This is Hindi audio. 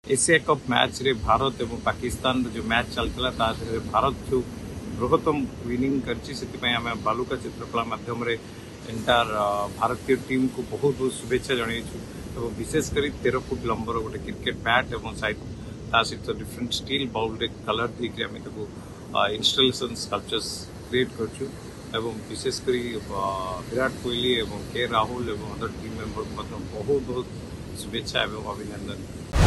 एशिया कप मैच रे भारत एवं पाकिस्तान जो मैच चलता भारत जो बृहत्तम विनिंग कर बालुका चित्रकला माध्यम एंटार भारतीय टीम को बहुत बहुत शुभेच्छा जनईछु। विशेषकर 13 फुट लंबर गोटे क्रिकेट बैट और सहित डिफरेंट स्टील बाउल कलर देकर इंस्टॉलेशन स्कल्पचर्स क्रिएट कर विशेषकर विराट कोहली और के राहुल और अदर टीम मेंबर बहुत बहुत शुभेच्छा और अभिनंदन।